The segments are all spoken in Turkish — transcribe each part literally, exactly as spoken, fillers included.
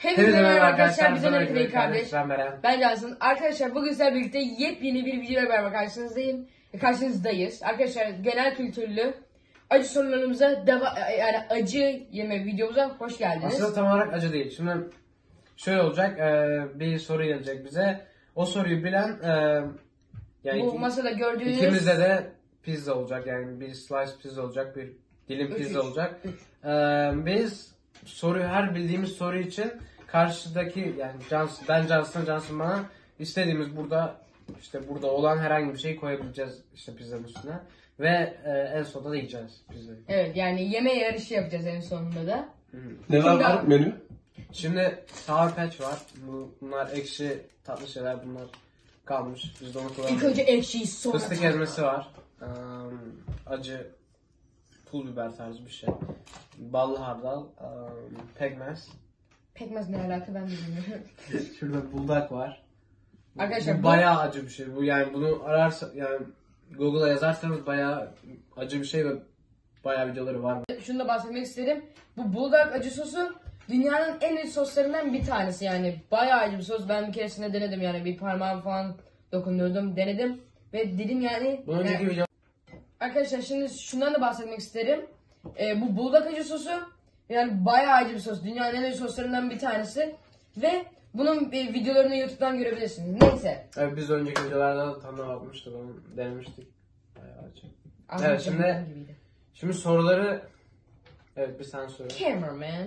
Hepinize merhaba arkadaşlar, bize Melike kardeş. Ben Beren. Ben Cansın. Arkadaşlar bugün sizlerle birlikte yepyeni bir videoyla beraber karşınızdayım. Karşınızdayız. Arkadaşlar genel kültürlü acı sorularımıza deva yani acı yeme videomuza hoş geldiniz. Aslında tam olarak acı değil. Şimdi şöyle olacak, e, bir soru gelecek bize. O soruyu bilen e, yani bu iki, masada gördüğünüz ikimizde de pizza olacak, yani bir slice pizza olacak, bir dilim Üç, pizza üç. olacak. E, biz soruyu her bildiğimiz soru için karşıdaki yani Cansın, ben Cansın, Cansın bana istediğimiz burada işte burada olan herhangi bir şeyi koyabileceğiz işte pizzanın üstüne ve e, en sonunda da yiyeceğiz pizzayı. Evet, yani yeme yarışı yapacağız en sonunda da. Ne var var menü? Şimdi Sour Patch var. Bu, bunlar ekşi tatlı şeyler, bunlar kalmış. Biz de onu İlk kullanıyoruz. önce ekşiyi sonra Fıstık ezmesi var. Um, acı pul biber tarzı bir şey. Ballı hardal, um, pekmez. Pekmez ne alaka ben de bilmiyorum. Şurada buldak var. Arkadaşlar bu bu- bayağı acı bir şey. Bu yani bunu ararsa yani Google'a yazarsanız bayağı acı bir şey ve bayağı videoları var. Şunu da bahsetmek isterim. Bu buldak acı sosu dünyanın en iyi soslarından bir tanesi yani. Bayağı acı bir sos. Ben bir keresinde denedim yani. Bir parmağım falan dokundurdum, denedim. Ve dedim yani... Bu önceki yani- video... Arkadaşlar şimdi şundan da bahsetmek isterim. Ee, bu buldak acı sosu yani bayağı acı bir sos. Dünyanın en iyi soslarından bir tanesi. Ve bunun e, videolarını YouTube'dan görebilirsiniz. Neyse. Evet, biz önceki videolarda tanım atmıştık, onu denemiştik. Bayağı acı. Ağzım Evet, şimdi- canım gibiydi. Şimdi soruları... Evet, bir sen söyle. Cameraman.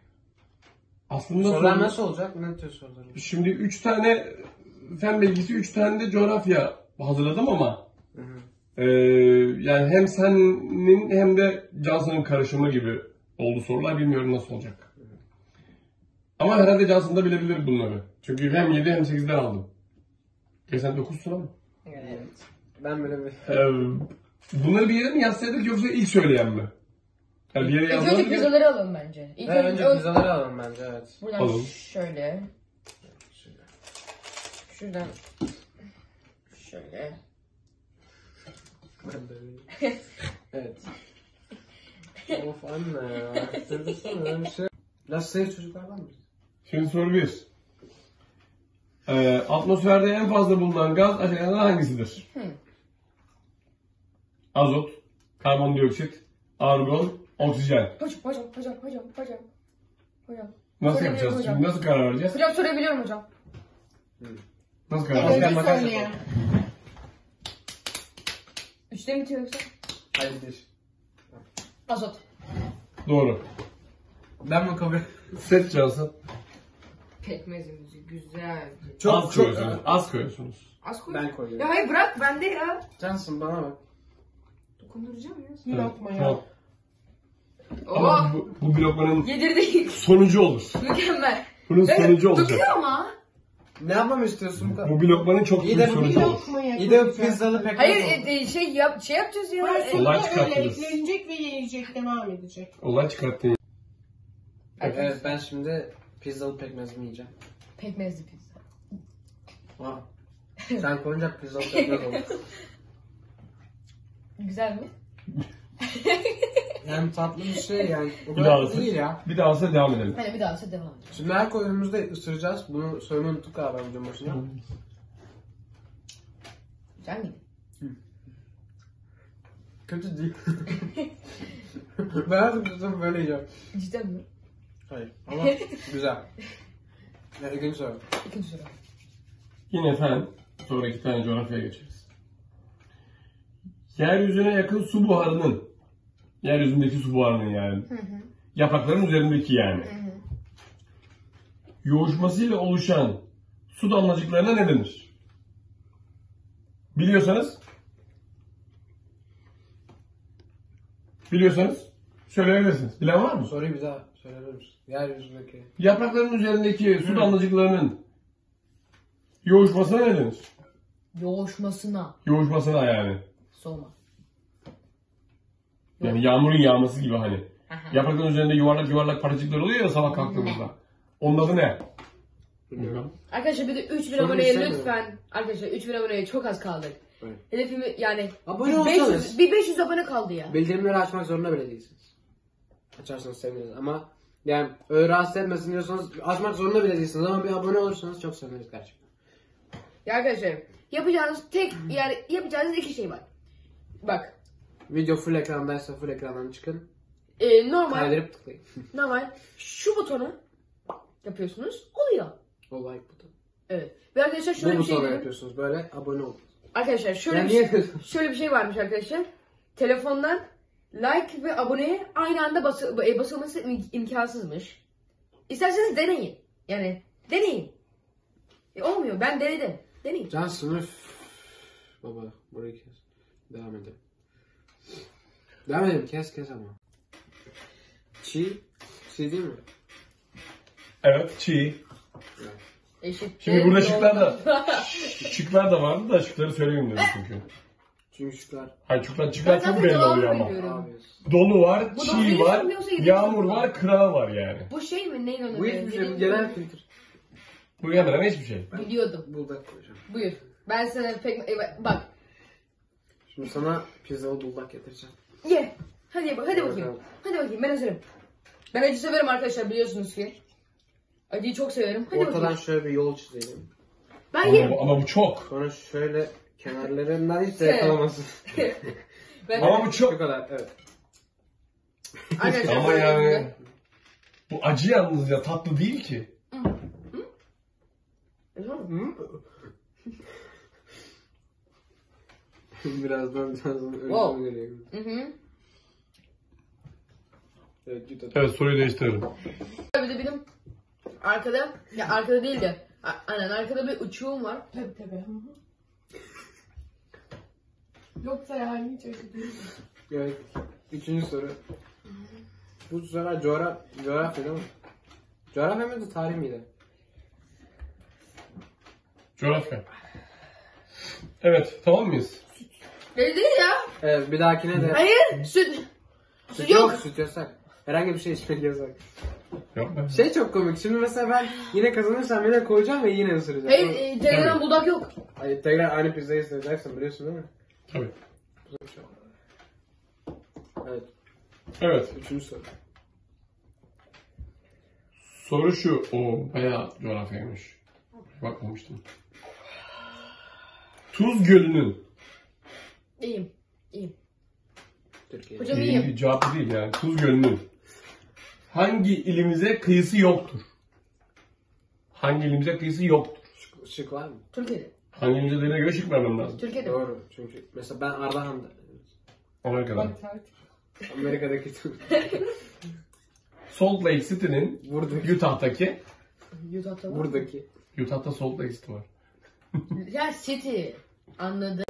Aslında Sorular soru- nasıl olacak? Ne tür sorular? Şimdi üç tane fen bilgisi, üç tane de coğrafya hazırladım ama Hı hı. e, yani hem senin hem de Johnson'ın karışımı gibi oldu sorular. Bilmiyorum nasıl olacak. Ama herhalde Johnson da bilebilir bunları. Çünkü hem yedi hem sekizden aldım. Geçen dokuz soru mu? Evet. Ben böyle bir... E, bunları bir yere mi yazsaydık yoksa ilk söyleyen mi? Yani bir yere İlk önce yazmadık ya. pizzaları alalım bence. İlk Evet, önce o- pizzaları alalım bence, evet. Buradan Alalım. şöyle. Şuradan şöyle. Ben de bir- Evet. Of anne ya. Söylesene öyle bir şey. Biraz sevk çocuklar var mı? Şimdi soru bir. Ee, atmosferde en fazla bulunan gaz aşağıdakilerden hangisidir? Hı. Azot, karbondioksit, argon, oksijen. Hocam hocam hocam hocam hocam. Hocam. Nasıl Sorabiliyorum yapacağız? hocam. Şimdi nasıl karar vereceğiz? Hocam sorabiliyorum hocam. Nasıl karar Evet. vereceğiz? Makas Önce yapalım. söyleyen. Üçte mi bitiyor yoksa? Hayır değil. Azot. Doğru. Ben mi kabul Set Johnson. Pekmezimizi güzel. Çok az çok... koyuyorsunuz. Az koyuyorsunuz. Az koy. Ben koyuyorum. Ya hayır bırak bende ya. Cansın bana bak. Dokunduracağım ya. Bir lokma ya. Tamam. Oo. Ama bu, bu bir lokmanın Yedirdik. sonucu olur. Mükemmel. Bunun Evet, sonucu olacak. dokunuyor ama. Ne yapmamı istiyorsun bu kadar? Bu bir lokmanın çok İyi büyük de bu sonucu Bir olur. lokmaya İyi de koyacağız. pizzalı pekmez Hayır oldu. e, e, şey yap şey yapacağız ya. Sonra E, sonra Olay öyle çıkarttınız. eklenecek ve yiyecek devam edecek. Olay çıkarttın. Evet, ben şimdi pizzalı pekmezimi yiyeceğim. Pekmezli pizza. Aa. Sen koyunca pizzalı pekmez olur. Güzel mi? Yani tatlı bir şey yani. O Bir kadar daha tatlı değil ya. Bir daha devam edelim. Hani bir daha olsa devam edelim. Şimdi her koyduğumuzda ısıracağız. Bunu söylemeyi unuttuk galiba videonun başında. Güzel miydi? Kötü değil. Ben her pizzamı böyle yiyeceğim. Cidden mi? Hayır ama güzel. Yani ikinci soru. İkinci soru. Yine fen. Sonra iki tane coğrafyaya geçeriz. Yeryüzüne yakın su buharının, yeryüzündeki su buharının yani, yaprakların üzerindeki yani, yoğuşmasıyla oluşan su damlacıklarına ne denir? Biliyorsanız, biliyorsanız söyleyebilirsiniz. Bilen var mı? Soruyu bir daha söyleyebilir misin? Yeryüzündeki. Yaprakların üzerindeki su damlacıklarının yoğuşmasına ne denir? Yoğuşmasına. Yoğuşmasına yani. Soğuma. Yani yağmurun yağması gibi hani. Aha. Yaprakların üzerinde yuvarlak yuvarlak parçacıklar oluyor ya sabah kalktığımızda. Onun adı ne? Bilmiyorum. Arkadaşlar bir de üç bin Soru aboneye istemiyorum. lütfen. Arkadaşlar üç bin aboneye çok az kaldık. Evet. Hedefimi yani Abone bir olsanız. beş yüz, bir beş yüz abone kaldı ya. Bildirimleri açmak zorunda bile değilsiniz. Açarsanız seviniriz ama Yani öyle rahatsız etmesin diyorsanız açmak zorunda bile değilsiniz ama bir abone olursanız çok seviniriz gerçekten. Ya arkadaşlar yapacağınız tek yani yapacağınız iki şey var. Bak Video full ekrandaysa full ekrandan çıkın. e, normal Kaydırıp tıklayın. normal şu butonu yapıyorsunuz oluyor. O like butonu. Evet. Ve arkadaşlar şöyle Bu bir şey butona diyeyim. yapıyorsunuz böyle abone olun. Arkadaşlar şöyle Yani bir niye şey, yapıyorsunuz? şöyle bir şey varmış arkadaşlar. Telefondan like ve aboneye aynı anda bası, e, basılması im- imkansızmış. İsterseniz deneyin. Yani deneyin. E, olmuyor. Ben denedim. Deneyin. Can sınıf. Baba burayı kes. Devam edelim. Devam edelim kes kes ama. Çiğ. Çiğ değil mi? Evet, çiğ. Eşittir. Şimdi burada şıklar da şıklar da vardı da şıkları söylemeyeyim dedim çünkü. Çünkü şıklar. Hayır şıklar, Ben şıklar çok zaten belli cevabı oluyor ama. biliyorum. Abi. Dolu var, Bu çiğ doğru var, bilmiyorsa yedi yağmur yüz var, kırağı var yani. Bu şey mi? Neyin onu? Bu hiçbir şey. Genel kültür. Bu yandıran hiçbir şey. Biliyordum. Buldak koyacağım. Buyur. Ben sana pek... e, bak. Şimdi sana pizzalı buldak getireceğim. Ye. Hadi ye bak. Hadi bakayım. Bakalım. Hadi bakayım. Ben hazırım. Ben acı severim arkadaşlar biliyorsunuz ki. Acıyı çok severim. Hadi Ortadan bakayım. şöyle bir yol çizelim. Ben Ama yerim. bu, ama bu çok. Sonra şöyle kenarlarından hiç de Evet. yakalamasın. Ben Ama bu Şu çok. kadar evet. Arkadaşlar, Ama böyle yani böyle. bu acı yalnız ya, tatlı değil ki. Birazdan birazdan ölüm Wow. geliyor. Hı hı. Evet git hadi. Evet, soruyu değiştirelim. Bir de benim arkada, ya arkada değil de, a- aynen arkada bir uçuğum var. Tabii tabii. Hı hı. Yoksa yani hiç öyle değil. Evet. Üçüncü soru. Bu sefer coğraf coğrafya değil mi? Coğrafya mıydı tarih miydi? Coğrafya. Evet, tamam mıyız? Öyle değil ya. Evet bir dahakine de. Hayır. Süt. Süt yok. yok. Süt yasak. Herhangi bir şey içmek yasak. Yok be. Şey çok komik. Şimdi mesela ben yine kazanırsam yine koyacağım ve yine ısıracağım. Hayır. E, Telegram buldak yok. Hayır tekrar aynı pizzayı ısıracaksın biliyorsun değil mi? Tabii. Evet. Evet. Üçüncü soru. Soru şu. O bayağı coğrafyaymış. Bakmamıştım. Tuz Gölü'nün İyiyim. İyiyim. Türkiye. Hocam iyi iyiyim. bir cevap değil yani. Tuz Gölü'nün hangi ilimize kıyısı yoktur? Hangi ilimize kıyısı yoktur? Şık, şık var mı? Türkiye'de. Hangi ilimize dediğine göre şık vermem lazım. Türkiye'de. Doğru. Çünkü mesela ben Ardahan'da. Amerika'da. Bak artık. Amerika'daki Salt Lake City'nin buradaki Utah'taki Utah'ta var. buradaki Utah'ta Salt Lake City var. Ya City. Anladım.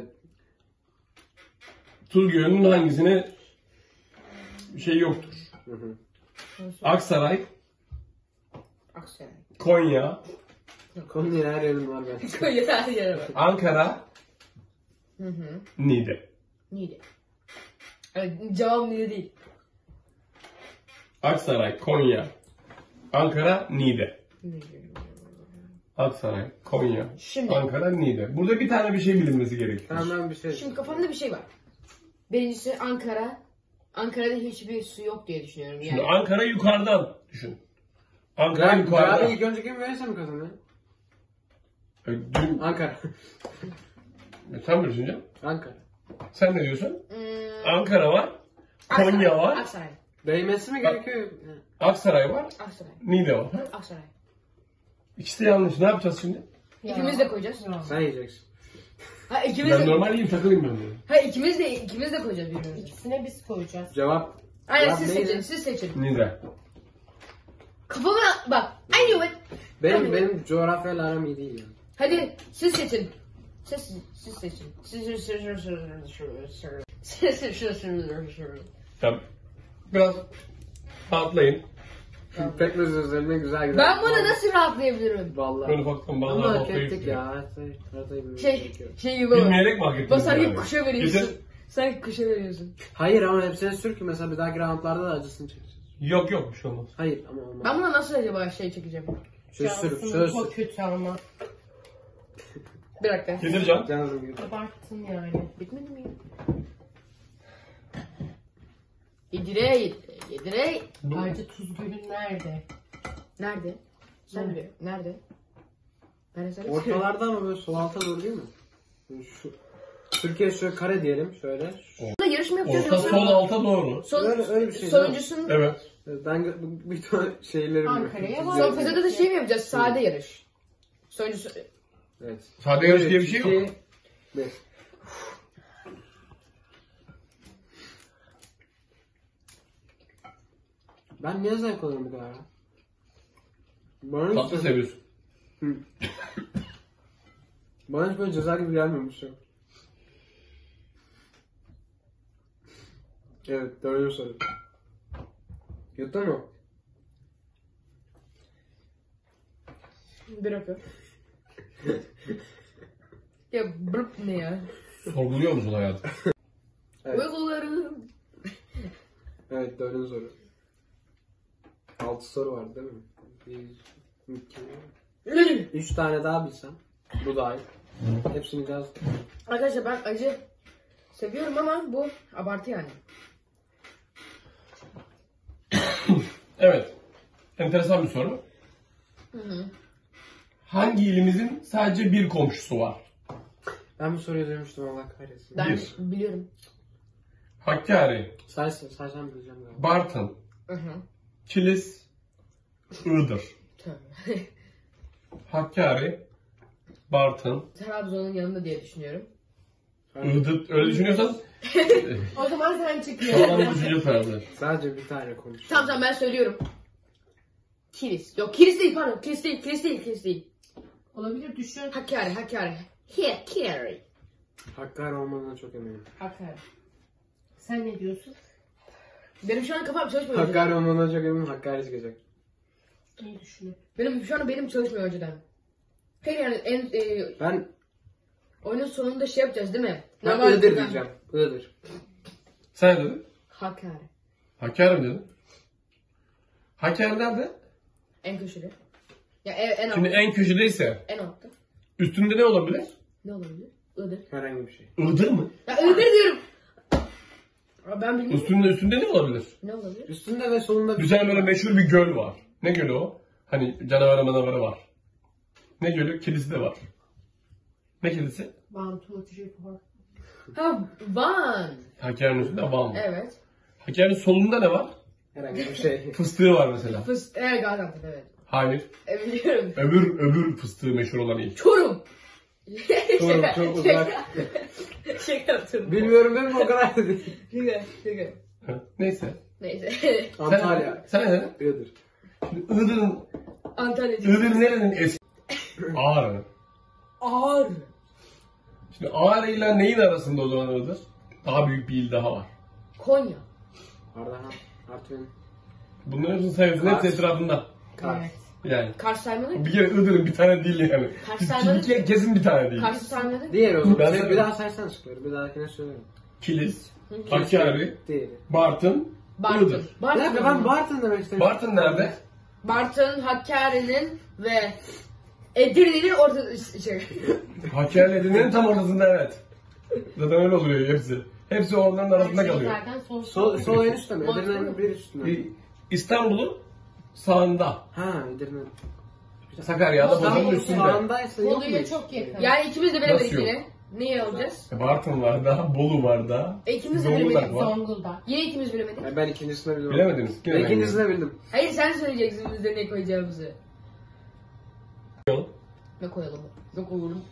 Tuz Gölü'nün hangisine şey yoktur? Hı hı. Aksaray, Aksaray. Konya, Konunun her yerim var ben. Konya her yere var. Ankara, Hı hı. Niğde. Niğde. Evet, cevabım Niğde değil. Aksaray, Konya, Ankara, Niğde. Aksaray, Konya, Şimdi. Ankara, Niğde. Burada bir tane bir şey bilinmesi gerekiyor. Tamam ben bir şey. Şimdi kafamda bir şey var. Birincisi Ankara. Ankara'da hiçbir su yok diye düşünüyorum. Şimdi Yani. Ankara yukarıdan düşün. Ankara Ben yukarıdan. cevabı ilk önce kim verirse mi kazanıyor? E, Dün, Ankara. e, sen mi düşüneceksin? Ankara. Sen ne diyorsun? Hmm, Ankara var, Konya Aksaray, var, Aksaray. Değmesi mi gerekiyor? Aksaray var, Aksaray. Niğde var. Aksaray. İkisi de yanlış. Ne yapacağız şimdi? İkimiz de koyacağız. Sen yiyeceksin. Ha ikimiz Ben de. normal yiyeyim, takılayım ben de. Ha ikimiz de ikimiz de koyacağız birbirimize. İkisine biz koyacağız. Cevap. Aynen Cevap siz neydi? seçin, siz seçin. Niğde. Kafama bak. I knew it. Benim Tamam. benim coğrafyayla aram iyi değil ya. Hadi siz seçin. Siz siz seçin. Siz siz siz siz siz siz siz Ya, biraz rahatlayın. Pekmez üzerine güzel güzel. Ben bunu nasıl rahatlayabilirim? Vallahi. Böyle ufaktan Ama bağlar hak noktayı. ettik ya. Haritayı bilmek Şey gerekiyor. şey gibi olur. Bilmeyerek mi hak ettiniz? Bak sanki yani? kuşa veriyorsun. Getir. Sanki kuşa veriyorsun. Hayır ama hepsini sür ki mesela bir dahaki roundlarda da acısını çekeceğiz. Yok yok bir şey olmaz. Hayır ama olmaz. Ben buna nasıl acaba şey çekeceğim? Şöyle sür, Şansın şöyle çok sür. kötü ama. Bir dakika. Getir Can. Canım gibi. Abarttın yani. Bitmedi mi ya? İdire Yedire. Ayrıca tuz gölün nerede? Nerede? Sen Hı. biliyor. Nerede? Ben de sana Ortalarda ama böyle sol alta doğru değil mi? Böyle Şu Türkiye şöyle kare diyelim şöyle. Şu- Burada yarışma yapacağız. Orta yoksa- sol alta doğru. Son, Öyle- öyle bir şey sonuncusunun Evet. Ben gö- bu- bir tane şeylerim Ankara'ya var. son pizzada da şey mi yapacağız? Sade yarış. Sonuncusu. Evet. Sade yarış diye bir şey yok. iki, bir. Ben niye zevk alıyorum bu kadar ya? Bana hiç, Tatlı seviyorsun. bana hiç böyle ceza gibi gelmemiş ya. Evet, dördüncü soru. Yuttun mu? Bir dakika. Ya blup ne ya? Sorguluyor musun hayatı? Evet. Uygularım. Evet, dördüncü soru. Altı soru var değil mi? Bir, iki, üç tane daha bilsem. Bu dahil. Hepsini caz. Arkadaşlar ben acı seviyorum ama bu abartı yani. Evet. Enteresan bir soru. Hı hı. Hangi ilimizin sadece bir komşusu var? Ben bu soruyu duymuştum, Allah kahretsin. Ben Bir. biliyorum. Hakkari, Saysan, saysan bileceğim galiba. Bartın, Hı hı. Kilis, Iğdır. Tamam. Hakkari, Bartın, Trabzon'un yanında diye düşünüyorum. Iğdır. Öyle düşünüyorsan O zaman sen sağlam bir çıkıyorsun. düşünce tarzı. Sadece bir tane konuş. Tamam tamam ben söylüyorum. Kilis. Yok Kilis değil pardon. Kilis değil. Kilis değil. Kilis değil. Olabilir düşün. Hakkari. Hakkari. Hakkari. Hakkari olmadığına çok eminim. Hakkari. Sen ne diyorsun? Benim şu an kafam çalışmıyor. Hakkari olmadığına çok eminim. Hakkari çıkacak. İyi düşünün. Benim şu an benim çalışmıyor önceden. Peki yani en e, Ben, oyunun sonunda şey yapacağız değil mi? ben Normal Iğdır buradan- diyeceğim. Iğdır. Sen ne dedin? Hakkari. Hakkari mi dedin? Hakkari nerede? En köşede. Ya en, en Şimdi altta. en köşedeyse En altta. üstünde ne olabilir? Ne olabilir? Iğdır. Herhangi bir şey. Iğdır mı? Ya Iğdır diyorum. Aa, ben bilmiyorum. Üstünde üstünde ne olabilir? Ne olabilir? Üstünde ve solunda Bir tane böyle meşhur bir göl var. Ne gölü o? Hani canavarı manavarı var. Ne gölü? Kilisi de var. Ne kilisi? One, two, three, four. Ha Van. Hakkari'nin üstünde Van var. Evet. Hakkari'nin solunda ne var? herhangi bir şey. Fıstığı var mesela. Fıs evet Gaziantep evet. Hayır. E, biliyorum. Öbür öbür fıstığı meşhur olan il. Çorum. Çorum çok uzak. Şaka yaptım. Bilmiyorum ben mi o kadar da değil. Şaka şaka. Ha, neyse. Neyse. Antalya. Sen, sen ne dedin? Iğdır. Şimdi Iğdır'ın, Antalya. Iğdır nerenin eski? Ağrı. Ağır. Şimdi Ağrı ile neyin arasında o zaman Iğdır? Daha büyük bir il daha var. Konya. Ardahan. Artvin. Bunların hepsini sayıyorsun. Hepsi Kars. etrafında. Kars. Evet. Yani. Kars saymadı. Bir kere Iğdır'ın bir tane değil yani. Kaç Biz tane? Türkiye kesin bir tane değil. Kars saymadı. Diğer o zaman. Ben Bir- de- bir daha saysan çıkıyor. Bir dahakine söylerim. Kilis, Hakkari, Diğeri. Bartın, Bartın. Iğdır. Bir Bartın. dakika ben Bartın demek istedim. Bartın nerede? Bartın, Hakkari'nin ve Edirne'nin orta şey. Hakkari Edirne'nin tam ortasında evet. Zaten öyle oluyor hepsi. Hepsi onların arasında Her şey kalıyor. zaten son Sol, sol en üstte mi? Bartın. Edirne'nin bir üstünde. Bir İstanbul'un sağında. Ha Edirne. Sakarya'da Bolu'nun İstanbul'un üstünde. sağındaysa yok mu? Bolu'ya çok yakın. Yani ikimiz de Nasıl bilemedik yok? yine. Niye alacağız? Bartın var da, Bolu var da, E, ikimiz de Zonguldak bilemedik. var. Zonguldak. Yine ikimiz bilemedik. Ya ben ikincisini bildim. Bilemediniz. Yine Ben ben ikincisini bildim. Hayır sen söyleyeceksin bizde ne koyacağımızı. bilmiyorum. Ne koyalım? Ne koyalım?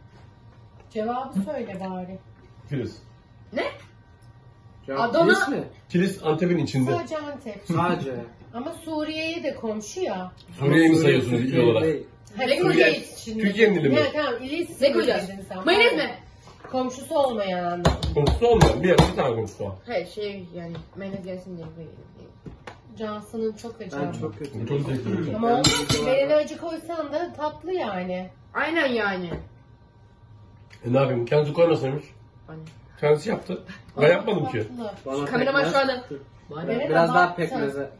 Cevabı söyle bari. Kilis. Ne? Cevap Adana- Kilis mi? Kilis Antep'in içinde. Sadece Antep. Sadece. Ama Suriye'ye de komşu ya. Suriye'yi mi Ama sayıyorsunuz il Türkiye olarak? değil. Hani Ne Suriye koyacağız? içinde. Türkiye'nin ili mi? Ne tamam ilis Ne koyacağız? dedin sen. Mayonez mi? Komşusu olmayan anlamda. Komşusu olmayan bir yer, bir tane komşusu var. Hayır şey yani mayonez gelsin diye koyayım. Johnson'ın çok acı. Ben çok kötü. Çok zevkli. Ama Ben onun de videolarda- beğeni acı koysan da tatlı yani. Aynen yani. E ne yapayım? Kendisi koymasaymış. Aynen. Kendisi yaptı. Ben yapmadım ki. Tatlı. Bana Kameraman pekmez- şu anda. Biraz, Evet, biraz daha abarttı. pekmeze.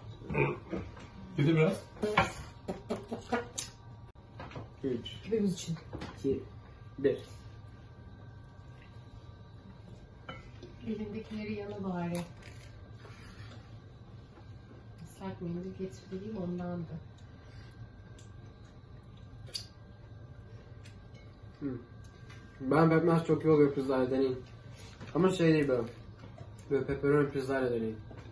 Bir de biraz. üç, Hepimiz için. iki, bir. Elindekileri yanı bari. Islak mendil getirdiğim ondandı. Ben pekmez çok iyi oluyor pizzayla deneyin. Ama şey değil böyle. Böyle pepperoni pizzayla deneyin.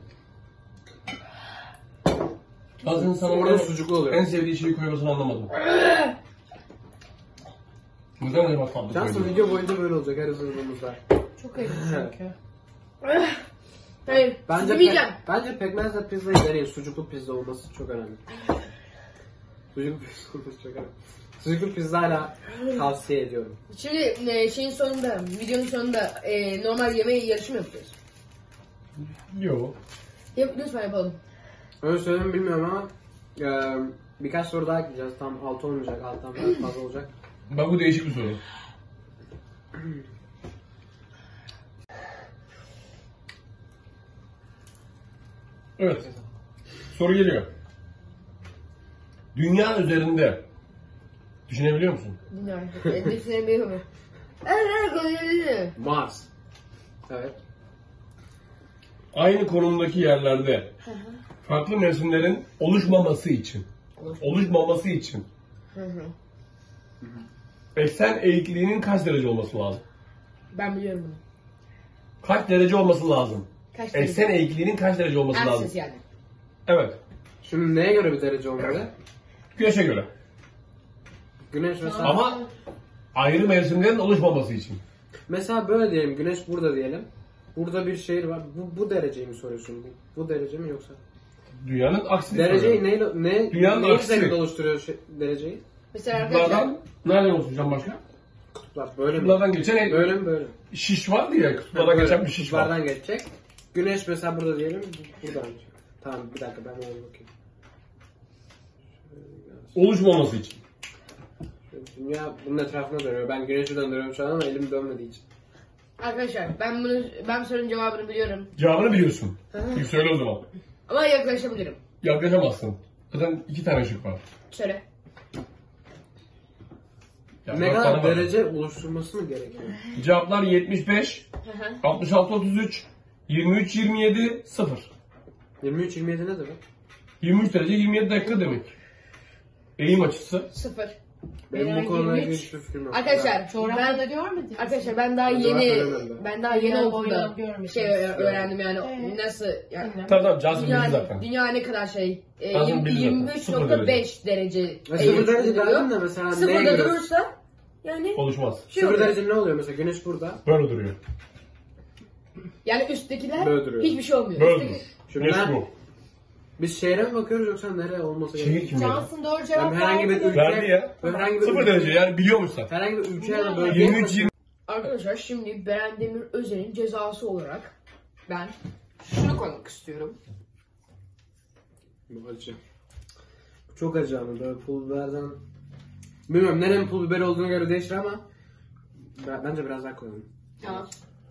Aslında sana Orada orada sucuklu oluyor. en sevdiği şeyi koymasını anlamadım. Neden acaba tatlı Cansın koyuyor? video boyunca böyle olacak her ısırdığımızda. Çok acı çünkü. Hayır. Bence, Bence yiyeceğim. pe- bence pekmezle pizzayı deneyin. Sucuklu pizza olması çok önemli. Sucuklu pizza olması çok önemli. Sucuklu pizzayla tavsiye ediyorum. Şimdi e, şeyin sonunda, videonun sonunda e, normal yemeği yarışı mı yapacağız? Yok. Yap, lütfen yapalım. Öyle söyleyeyim bilmiyorum ama e, birkaç soru daha ekleyeceğiz. Tam altı olmayacak. Alttan biraz fazla olacak. Bak bu değişik bir soru. Evet. Soru geliyor. Dünya üzerinde düşünebiliyor musun? Bilmiyorum. Düşünelim yapalım. Evet. Mars. Evet. Aynı konumdaki yerlerde farklı mevsimlerin oluşmaması için oluşmaması için eksen eğikliğinin kaç derece olması lazım? Ben biliyorum bunu. Kaç derece olması lazım? Kaç Eksen eğikliğinin kaç derece olması lazım? Ersiz yani. Evet. Şimdi neye göre bir derece olmalı? Güneşe göre. Güneş mesela... Ama ayrı mevsimlerin oluşmaması için. Mesela böyle diyelim. Güneş burada diyelim. Burada bir şehir var. Bu, bu dereceyi mi soruyorsun? Bu, bu derece mi yoksa? Dünyanın aksini Dereceyi soruyorum. neyle, ne, Dünyanın neyi aksi. şekilde oluşturuyor şey, dereceyi? Mesela arkadaşlar. Kutuplardan nereden oluşturacağım başka? Kutuplar. Böyle mi? Kutuplardan geçen Böyle mi böyle? şiş vardı ya, Ha, kutuplardan böyle. geçen bir şiş var. Kutuplardan geçecek. Güneş mesela burada diyelim. Buradan. Tamam bir dakika ben ona bakayım. Oluşmaması için. Dünya bunun etrafında dönüyor. Ben güneşi döndürüyorum şu an ama elim dönmediği için. Arkadaşlar ben bunu ben bu sorunun cevabını biliyorum. Cevabını biliyorsun. Bir söyle o zaman. Ama yaklaşabilirim. Yaklaşamazsın. Zaten iki tane şık var. Söyle. Ya Ne bak kadar bana bak. derece oluşturması mı gerekiyor? Cevaplar yetmiş beş, altmış altı otuz üç, yirmi üç yirmi yedi, sıfır. yirmi üç yirmi yedi ne demek? yirmi üç derece yirmi yedi dakika demek. Eğim açısı. Sıfır. Benim Yani bu konuyla ilgili yirmi üç. hiçbir fikrim yok. Arkadaşlar Coğrafyada ben görmedik. arkadaşlar ben daha Ben yeni coğrafyadan ben daha yeni Dünya okulda boyunca görmedim. şey ö- öğrendim yani Evet. nasıl yani Bilmem. Tamam tamam Cansın bildi dünya, zaten. dünya ne kadar şey e, Cansın bildi zaten. yirmi üç Sıfır nokta beş derece Ya sıfır derece derdim de mesela neye Sıfırda göre? durursa yani Oluşmaz. şey Sıfır oluyor. derece ne oluyor mesela? Güneş burada. Böyle duruyor. Yani üsttekiler Böyle duruyor. hiçbir şey olmuyor. Böyle Üstteki- durur. Şimdi Güneş ben- bu. Biz şehre mi bakıyoruz yoksa nereye olması Şehir gerekiyor? kim verdi? Cansın doğru cevap Yani herhangi bir verdi. ülke, Verdi ya. herhangi bir Sıfır ülke, derece yani biliyormuşsan. herhangi bir ülke ya da bölge. yirmi üç yirmi Arkadaşlar şimdi Beren Demir Özer'in cezası olarak ben şunu koymak istiyorum. Bu acı. Bu çok acı ama böyle pul biberden... Bilmiyorum nerenin pul biberi olduğuna göre değişir ama ben- bence biraz daha koyalım. Tamam.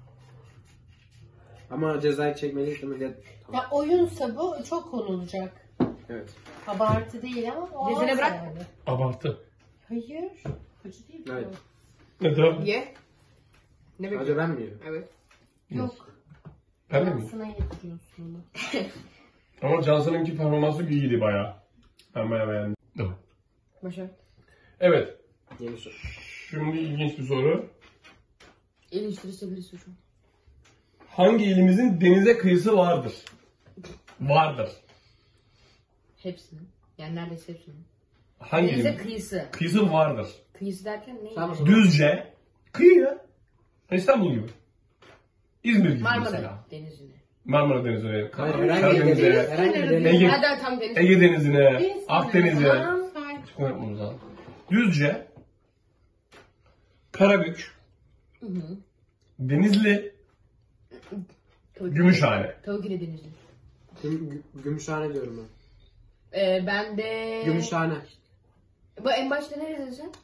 Ama cezayı çekmeliyiz değil mi? De- Tamam. Ya oyunsa bu çok konulacak. Evet. Abartı değil ama o Cezene az bırak. yani. Abartı. Hayır. Acı değil Evet. bu. Ne taraf? Ye. Ne Acı bekliyorsun? ben mi yiyorum? Evet. Yok. Ben de mi? Cansına yediriyorsun onu. Ama Cansın'ınki performansı iyiydi bayağı. Ben bayağı beğendim. Değil mi? Başa. Evet. Yeni soru. Şimdi ilginç bir soru. Eleştirirse birisi şu. Hangi ilimizin denize kıyısı vardır? Vardır. Hepsinin. Yani neredeyse hepsinin. Hangi Denize ilim? kıyısı. Kıyısı vardır. Kıyısı derken ne? Tamam. Düzce. Kıyı ya. İstanbul gibi. İzmir gibi Marmara mesela. Denizine. Marmara Denizi'ne, Hayır, Karadeniz'e, herhangi bir deniz, herhangi bir deniz. Ege, Hadi tam deniz. Ege Denizi'ne, Deniz Akdeniz'e. Tamam. Şunu yapmamız lazım. Düzce, Karabük, Hı hı. Denizli, Tabii ki- Gümüşhane. Tabii ki de Denizli. Güm, gü- gümüşhane diyorum ben. Ee, ben de... Gümüşhane. Bu en başta ne dedin sen?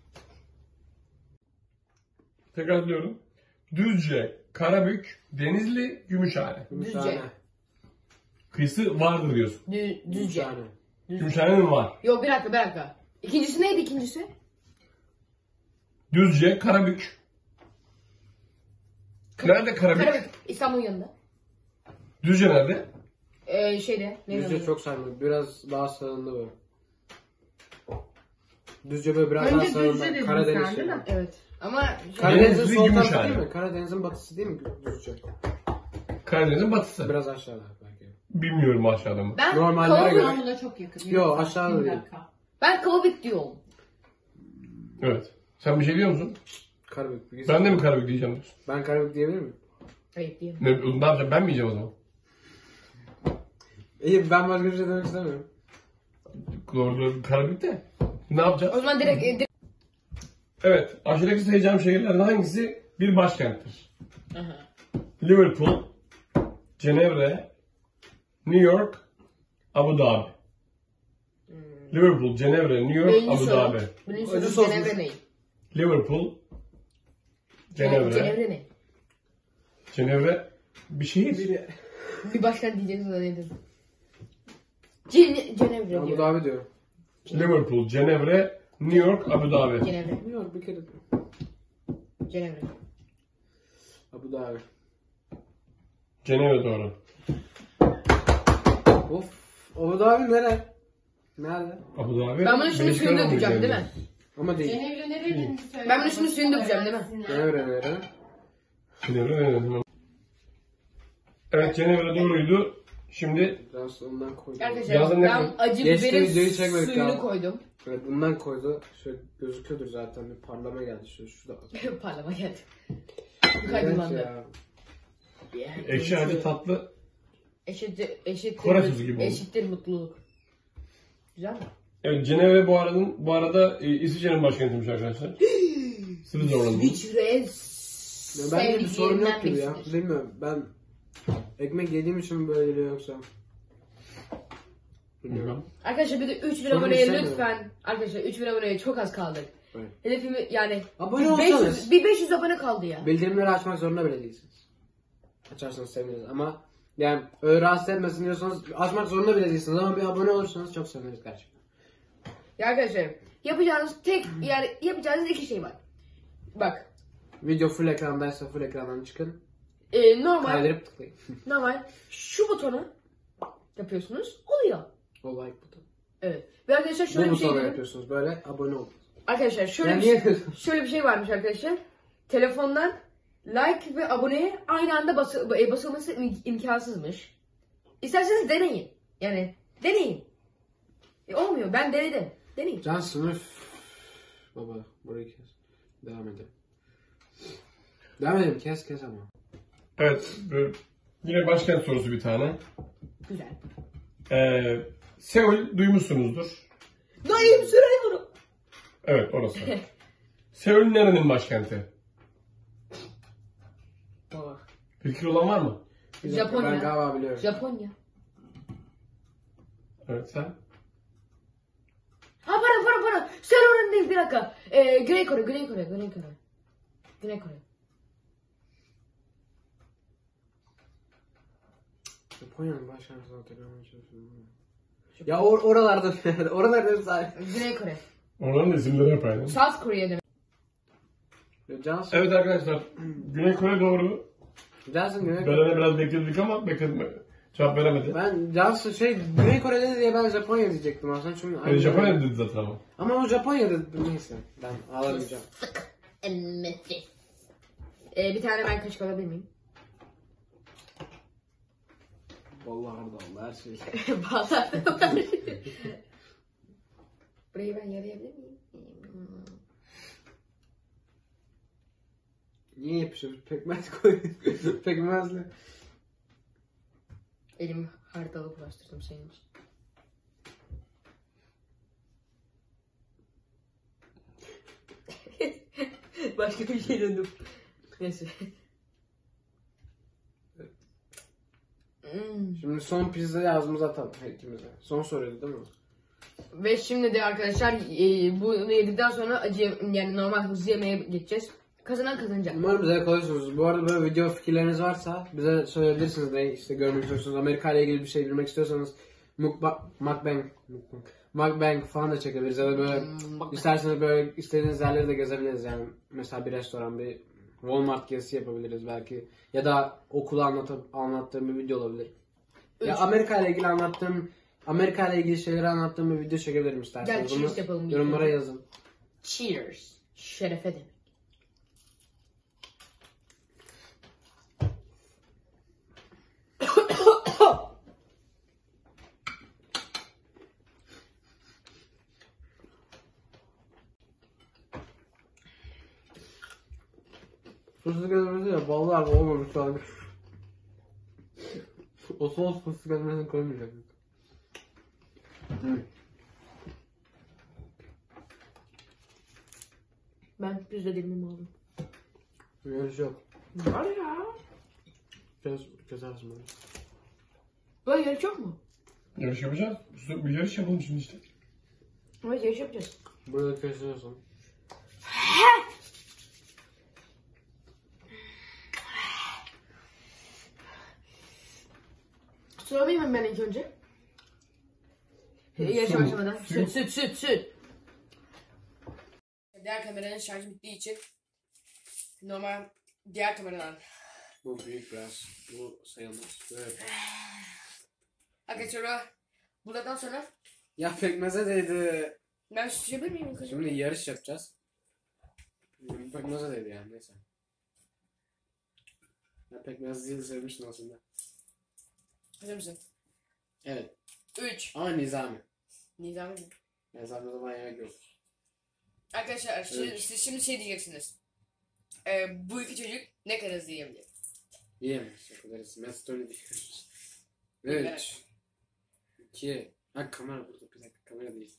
Tekrar diyorum. Düzce, Karabük, Denizli, Gümüşhane. Gümüşhane. Kıyısı vardır diyorsun. Dü düzce. Gümüşhane. Gümüşhane'nin var. Yok bir dakika bir dakika. İkincisi neydi ikincisi? Düzce, Karabük. Nerede Karabük? Karabük. İstanbul'un yanında. Düzce nerede? Ee, şeyde. Ne Düzce diyorum? çok sarmıyor. Biraz daha sağında böyle. Düzce böyle biraz Önce daha sağında. Düzce dedin Karadeniz sen, şey. değil mi? Evet. Ama Karadeniz'in Denizli, sol tarafı Gümüşhane. değil mi? Karadeniz'in batısı değil mi Düzce? Karadeniz'in batısı. Biraz aşağıda belki. Bilmiyorum aşağıda mı. ben Normallere Kalabük- göre. İstanbul'a çok yakın. Yo, Yarım aşağıda saat, bir değil. dakika. Ben Kalabük diyorum. Evet. Sen bir şey diyor musun? Karabük. Ben de mi Karabük diyeceğim diyorsun? Ben Karabük diyebilir miyim? Hayır diyeyim. Ne, ne yapacağım? Ben mi yiyeceğim o zaman? İyi, ben başka bir şey demek istemiyorum. Doğru doğru. Karabük de. Ne yapacağız? O zaman direkt, e, direkt... Evet. Aşağıdaki sayacağım şehirlerden hangisi bir başkenttir? Liverpool, Cenevre, New York, Abu Dhabi. Liverpool, Cenevre, New York, Birinci Abu soru. Dhabi. Birinci Acı soru sosmuş. Cenevre ne? Liverpool, Cenevre, Cenevre ne? Cenevre bir şehir. Bir başkan diyeceksiniz o nedir? Cene Cenevre Abu diyor. Dhabi diyor. Liverpool, Cenevre, New York, Abu Dhabi. Cenevre. Bilmiyorum bir kere. Cenevre. Abu Dhabi. Cenevre doğru. Of. Abu Dhabi nere? Nerede? Abu Dhabi. Ben bunu şimdi Birleşik suyunu Arap dökeceğim değil mi? Emirlikleri. Ama değil. Cenevre nereye dedin söyle. Ben bunu şimdi suyunu dökeceğim değil mi? Cenevre nere? Cenevre evet. Evet Cenevre doğruydu. Şimdi Biraz ondan koydu. Arkadaşlar Yazın ne ben koy- acı Geçti, biberin videoyu çekmedik suyunu ya. koydum. Evet, bundan koydu. Şöyle gözüküyordur zaten. Bir parlama geldi. Şöyle şurada. Parlama geldi. İğrenç Kaydımlandı. ya. ekşi acı tatlı. Eşittir, eşittir, Kore tuzu gibi oldu. eşittir mutluluk. Güzel mi? Evet Cenevre bu arada bu arada e, İsviçre'nin başkentiymiş arkadaşlar. Switzerland. İçre Ya bence bir sorun yok gibi ya. Bilmiyorum. Ben ekmek yediğim için mi böyle geliyor yoksa? Bilmiyorum. Arkadaşlar bir de üç bin Sorun aboneye istemiyorum. lütfen. Arkadaşlar üç bin aboneye çok az kaldı. Evet. Hedefimi yani Abone bir olsanız. beş yüz, bir beş yüz abone kaldı ya. Bildirimleri açmak zorunda bile değilsiniz. Açarsanız seviniriz ama yani öyle rahatsız etmesin diyorsanız açmak zorunda bile değilsiniz ama bir abone olursanız çok seviniriz gerçekten. Ya arkadaşlar yapacağınız tek yani yapacağınız iki şey var. Bak Video full ekrandaysa full ekrandan çıkın. e, normal Kaydırıp tıklayın. normal şu butonu yapıyorsunuz oluyor. O like butonu. Evet. Ve arkadaşlar şöyle Bu bir şey butona diyeyim. yapıyorsunuz böyle abone olun. Arkadaşlar şöyle Yani bir niye şey, yapıyorsunuz? şöyle bir şey varmış arkadaşlar. Telefondan like ve aboneye aynı anda bası, e, basılması im- imkansızmış. İsterseniz deneyin. Yani deneyin. E, olmuyor. Ben denedim. Deneyin. Can sınıf. Baba burayı kes. Devam edelim. Devam edelim kes kes ama. Evet böyle yine başkent sorusu bir tane. Güzel. Ee, Seul duymuşsunuzdur. Dayım sürüyorum. Evet orası. Seul nerenin başkenti? Baba. Fikir olan var mı? Bir dakika, Japonya. Ben galiba biliyorum. Japonya. Evet sen. Ha para para para. Seul değil bir dakika. Ee, Güney Kore, Güney Kore, Güney Kore. Güney Kore. Japonya'nın başkentini hatırlamaya çalışıyorum. Ya or oralarda oralarda sadece. Güney Kore. Onların da isimleri hep aynı. South Korea demek. Johnson. Evet arkadaşlar Güney Kore doğru. Johnson Güney Kore. Beren'e biraz bekledik ama bekledim. Cevap veremedi. Ben Johnson şey Güney Kore'de diye ben Japonya diyecektim aslında çünkü. Yani Japonya dedi zaten ama. Ama o Japonya'da neyse ben ağlamayacağım. Nefis. Ee, bir tane ben kaşık alabilir miyim? Vallahi Allah her şey. Vallahi. Burayı ben yarayabilir miyim? Niye yapışır? Pekmez koy. Pekmezle. Elim haritalı bulaştırdım senin için. Başka bir şey döndüm. Neyse. Hmm. Şimdi son pizza ağzımıza atalım her ikimize. Son soruydu değil mi? Ve şimdi de arkadaşlar e, bunu yedikten sonra acı yani normal hızlı yemeğe geçeceğiz. Kazanan kazanacak. Umarım zevk alıyorsunuz. Bu arada böyle video fikirleriniz varsa bize söyleyebilirsiniz. Ne işte görmek istiyorsunuz. Amerika ile ilgili bir şey bilmek istiyorsanız mukba- mukbang mukbang mukbang falan da çekebiliriz. Ya da böyle isterseniz böyle istediğiniz yerleri de gezebiliriz. Yani mesela bir restoran, bir Walmart gezisi yapabiliriz belki. Ya da okulu anlatıp anlattığım bir video olabilir. Üç. Ya Amerika ile ilgili anlattığım, Amerika ile ilgili şeyleri anlattığım bir video çekebilirim isterseniz. Gel cheers yapalım. Yorumlara yazın. Cheers. Şerefe demek. Fıstık ezmesi ya vallahi abi olmamış abi. O sos fıstık ezmesini koymayacak. Ben pizza dilimimi aldım. Öyle bir şey yok. Var ya. Kes, kesersin böyle. Böyle yarış yok mu? Yarış yapacağız. Bir yarış yapalım şimdi işte. Evet yarış yapacağız. Böyle kesiyorsun. Su alayım mı ben ilk önce? Yarış Su- başlamadan. su- Süt süt süt süt. Diğer kameranın şarjı bittiği için normal diğer kameradan. Bu büyük biraz. Bu sayılmaz. Böyle. Arkadaşlar buradan sonra Ya pekmeze değdi. ben süt içebilir miyim ilk önce? Şimdi yarış yapacağız. Pekmeze değdi yani neyse. Ya pekmez değil sevmiştim aslında. Hazır mısın? Evet. üç. Ama nizami. Nizami mi? Nizami zaman yemek yok. Arkadaşlar siz, Evet. siz şimdi şey diyeceksiniz. Ee, bu iki çocuk ne kadar hızlı yiyebilir? Yiyemeyiz. O kadar isim. Ben story diyoruz. Evet. üç. iki. Ha kamera burada. Bir dakika kamera değil.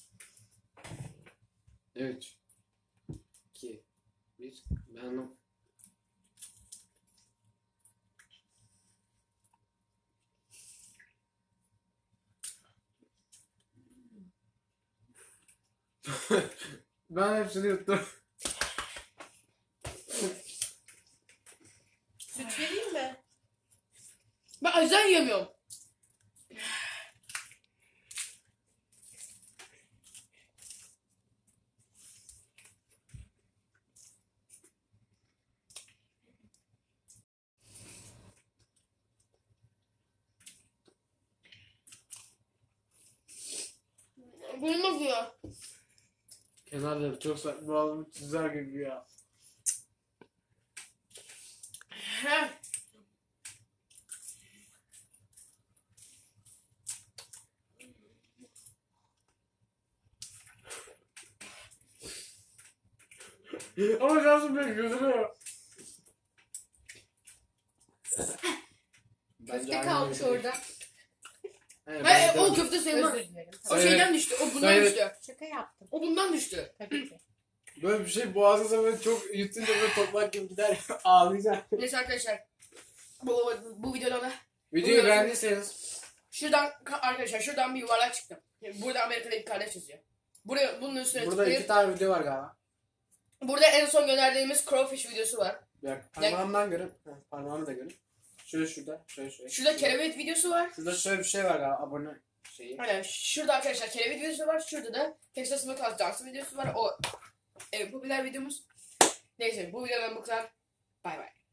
üç. iki. bir. Ben anlam. Ben hepsini yuttum. Süt vereyim mi? Ben acıdan yiyemiyorum. Bulmaz ya. Kenarları çok saçma çizer gibi ya. Heh. Ama şansım pek gözünü. Köfte kalmış orada. Evet, Hayır ben o de- köfte sayılmaz. Özür dilerim. O şeyden düştü. O bundan Sayın- düştü. Şaka yaptım. O bundan düştü. Tabii ki. Böyle bir şey boğazınıza böyle çok yutunca böyle toprak gibi gider ağlayacağım. Neyse arkadaşlar. Bu, bu, bu videodan da Videoyu Buyurun. beğendiyseniz şuradan ka- arkadaşlar şuradan bir yuvarlak çıktı. Burada Amerika'daki kardeş yazıyor. Buraya bunun üstüne burada tıklayıp iki tane video var galiba. burada en son gönderdiğimiz crawfish videosu var. Bir dakika, parmağımdan görün. Heh, parmağımı da görün. Şöyle şurada, şöyle şöyle. Şurada kelebek videosu var. Şurada şöyle bir şey var galiba abone şeyi. Aynen şurada arkadaşlar kelebek videosu var. Şurada da Texas Smokehouse dansı videosu var. O evet, popüler videomuz. Neyse bu videodan bu kadar. Bay bay.